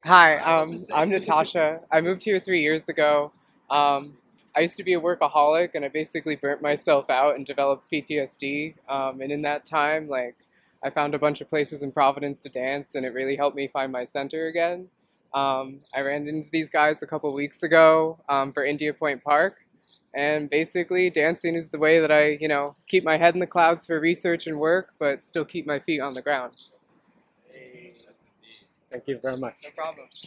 Hi, I'm Natasha. I moved here 3 years ago. I used to be a workaholic, and I basically burnt myself out and developed PTSD. And in that time, I found a bunch of places in Providence to dance, and it really helped me find my center again. I ran into these guys a couple weeks ago for India Point Park, and basically, dancing is the way that I, keep my head in the clouds for research and work, but still keep my feet on the ground. Thank you very much. No problem.